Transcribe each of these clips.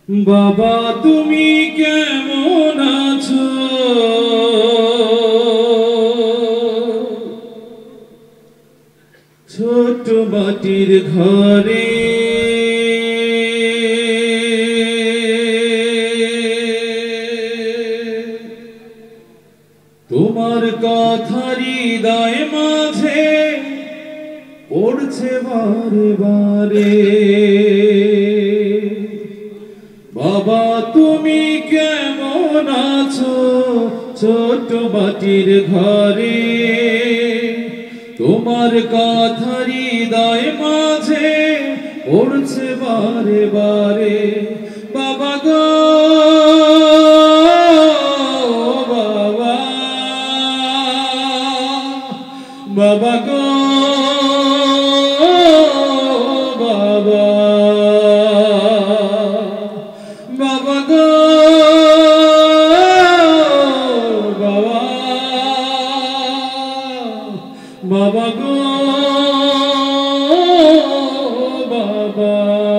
বাবা তুমি কেমন আছো? ছোট মাটির ঘরে তোমার কথা হৃদয় মাঝে পড়ছে বারে বারে। বাবা তুমি কেমন আছো? ছোট মাটির ঘরে তোমার কথা হৃদয় মাঝে পড়ছে বারে বারে। বাবা গো বাবা, বাবা গো বাবা, বাবা গো বাবা, বাবা গো বাবা।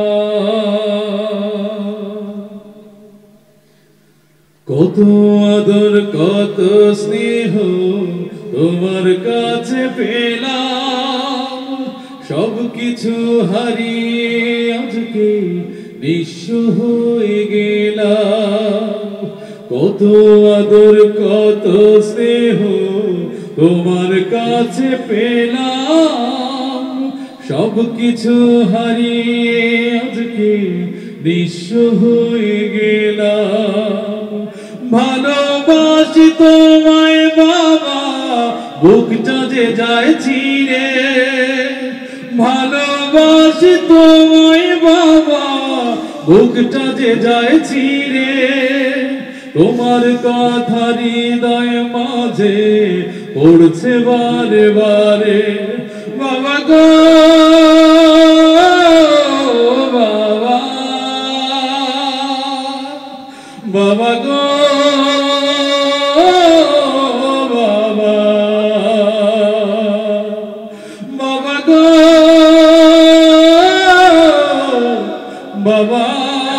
কত আদর কত স্নেহ তোমার কাছে পেলাম, সব কিছু হারিয়ে আজকে নিঃস্ব হয়ে গেলাম। কত আদর কত স্নেহ তোমার কাছে পেলাম, সব কিছু হারিয়ে আজকে নিঃস্ব হয়ে গেলাম। ভালোবাসি তোমায় বাবা, বুকটা যে যায় ছিঁড়ে। ভালোবাসি তোমায় বাবা, বুকটা যে যায় ছিঁড়ে। তোমার কথা হৃদয় মাঝে পড়ছে বারে বারে। বাবা গো বাবা, বাবা গো বাবা, বাবা গো বাবা,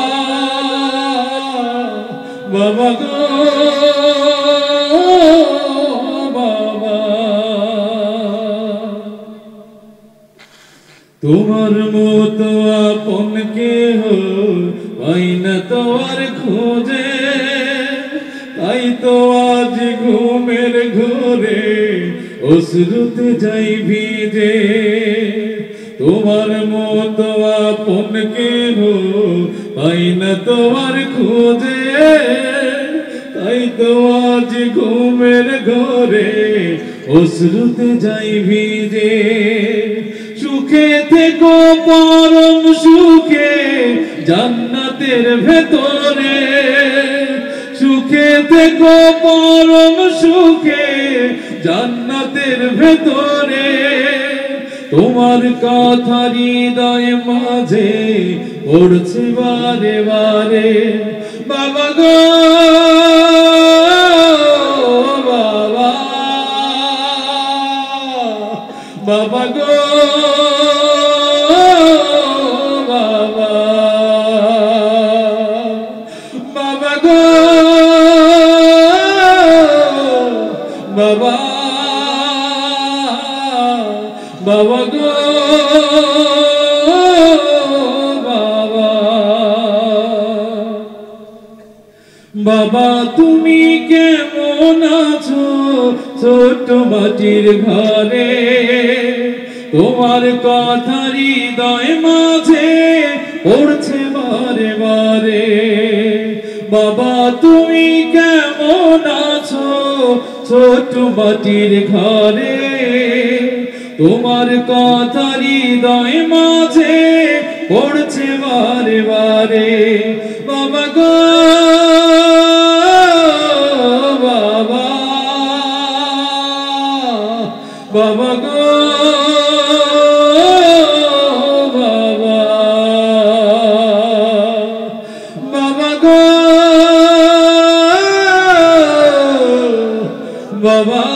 বাবা গো বাবা। তোমার মতো আপন কেহ পাই না তো আর খোঁজে, তাই তো আজ ঘুমের ঘোরে অশ্রুতে যাই ভিজে। তোমার মতো আপন কেহ পাই না তো আর খোঁজে, তাই তো আজ ঘুমের ঘোরে অশ্রুতে যাই ভিজে। সুখে থেকো পরম সুখে জান্নাতের ভেতরে, সুখে থেকো পরম সুখে জান্নাতের ভেতরে। তোমার কথা হৃদয় মাঝে পড়ছে বারে বারে। বাবা গো বাবা, বাবা গো বাবা, বাবা গো বাবা, বাবা গো বাবা। বাবা তুমি কেমন আছো? ছোট মাটির ঘরে তোমার কথা হৃদয় মাঝে পড়ছে বারে বারে। বাবা তুমি কেমন আছো? ছোট মাটির ঘরে তোমার কথা হৃদয় মাঝে পড়ছে বারে বারে। বাবা গো বাবা, বাবা গো বাবা, বাবা গো বাবা,